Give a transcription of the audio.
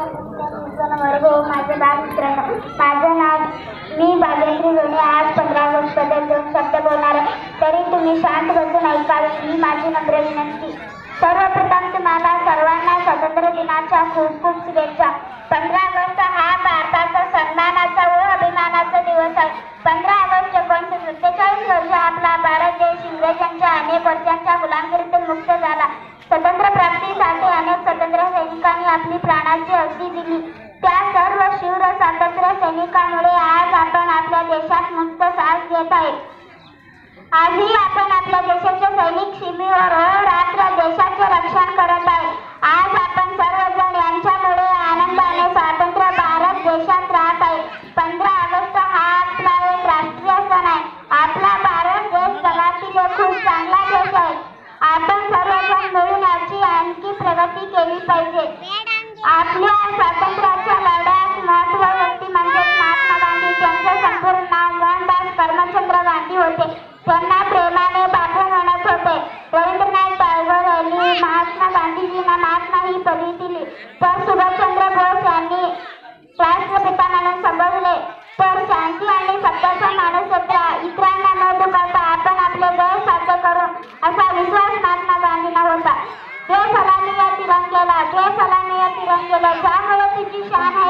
माझं नाव मित्रांनो, माझं नाव मी भाग्यश्री लोणे. आज 15 ऑगस्ट बद्दल 2 शब्द बोलणार आहे, तरी तुम्ही शांत बसून ऐकावे ही माझी नम्र विनंती. सर्वप्रथम तुम्हाला सर्वांना स्वातंत्र्य दिनाच्या खूप खूप शुभेच्छा. 15 ऑगस्ट हा भारताचा सन्मानाचा व अभिमानाचा दिवस आहे. 15 ऑगस्ट 1947 रोजी आपला भारत देश इंग्रजांच्या अनेक वर्षांच्या गुलामगिरीतून मुक्त झाला. स्वतंत्र प्राप्तीसाठी अनेक स्वातंत्र्य सैनिकांनी आपली प्राणाची आहुती दिली. त्या सर्व शूर स्वातंत्र्य सैनिकांमुळे आज आपण आपल्या देशात मुक्त श्वास घेत आहे. आजही आपण आपल्या देशाचे सैनिक सीमेवर रात्र देशाचे रक्षण करत आहे. आज आपण सर्वजण यांच्यामुळे आनंदाने स्वातंत्र्य भारत देशात राहत आहे. 15 ऑगस्ट हा आपला एक राष्ट्रीय सण आहे. आपला भारत देश जगातील एक खूप चांगला देश आहे. आपण सर्वजण मिळून याची आणखी प्रगती केली पाहिजे. आपल्या स्वातंत्र्याच्या लढ्यात महत्त्व व्यक्ती म्हणजे महात्मा गांधी. त्यांचे संपूर्ण नाव मोहनदास करमचंद गांधी होते. त्यांना प्रेमाने बापू म्हणत होते. रवींद्रनाथ टागोर यांनी महात्मा गांधीजींना महात्मा ही पदवी दिली. तर सुभाषचंद्र बोस यांनी राष्ट्रपिता म्हणून संबोधले. तर शांती आणि सत्याचा माणूस होता. इतरांना न दुखावता आपण आपले ध्येय साध्य करू असा विश्वास महात्मा गांधींना होता. जय सलामी या तिरंग्याला, जय सलामी या तिरंग्याला. ज्यामुळे तुझी शान आहे